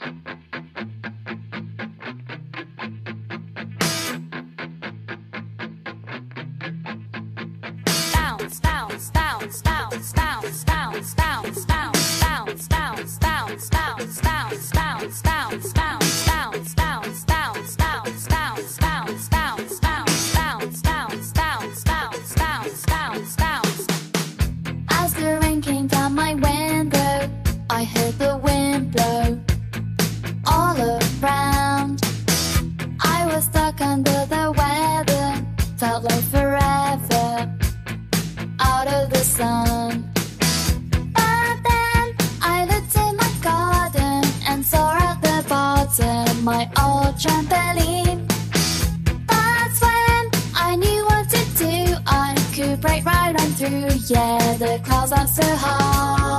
As the rain came down my window, I heard the wind blow all around. I was stuck under the weather, felt like forever out of the sun. But then I looked in my garden and saw at the bottom my old trampoline. That's when I knew what to do. I could break right on through. Yeah, the clouds aren't so high.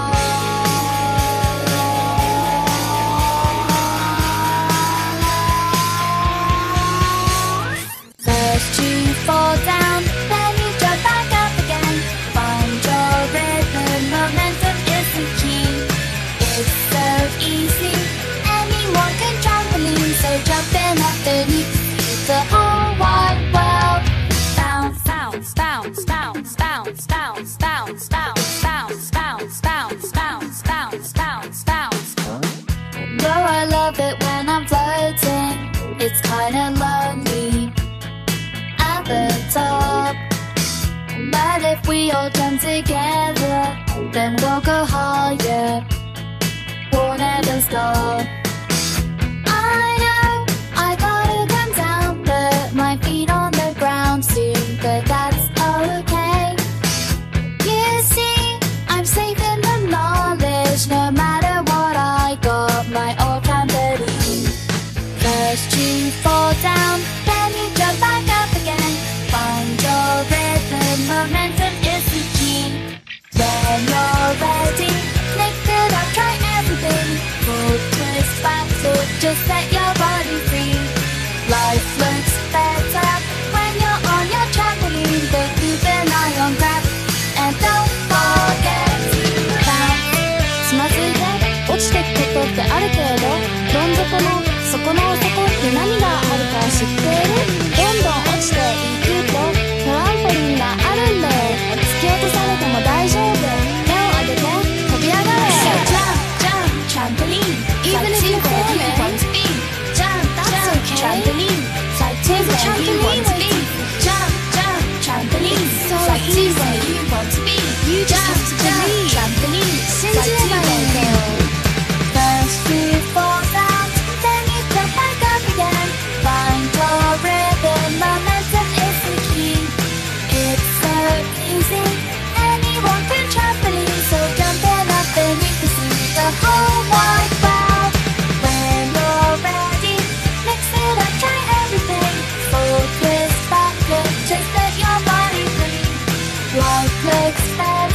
First you fall down, then you jump back up again. Find your rhythm, momentum is the key. It's so easy, anyone can trampoline. So jumping up and you can see the whole wide world. Bounce, bounce, bounce, bounce, bounce, bounce, bounce, bounce, bounce, bounce, bounce, bounce, bounce, bounce, bounce. Though I love it when I'm floating, it's kinda lonely at the top. But if we all jump together, then we'll go higher. We'll never stop. I know I gotta come down, put my feet on the ground soon, but that's okay. You see, I'm safe in the knowledge, no matter what I got my old trampoline. First you fall down, then you jump back up again. Find your rhythm, momentum is the key. When you're ready, lift it up, try everything. Full twist, back flip, just set your body free. Life looks better when you're on your trampoline. But keep an eye on gravity and don't forget to bounce. つまずいて落ちてくことってあるけれど、どん底の底の底って何があるか知っている？どんどん落ちていくとトランポリンがあるんだよ。突き落とされても大丈夫。手を上げて飛び上がれ。So jump, jump, trampoline. Even if you fall, you want to be. Jump, that's okay. Trampoline. Like to where you want to be. Jump, jump, trampoline. So like to where you want to be. You just have to believe. Trampoline. 信じればいいんだよ。First you fall down, then you jump back up again. Find your rhythm, momentum is the key. It's so easy, anyone can trampoline. So jumping up and you can see the whole wide world. When you're ready, mix it up, try everything. Full twist, back flip, just let your body free. Life looks better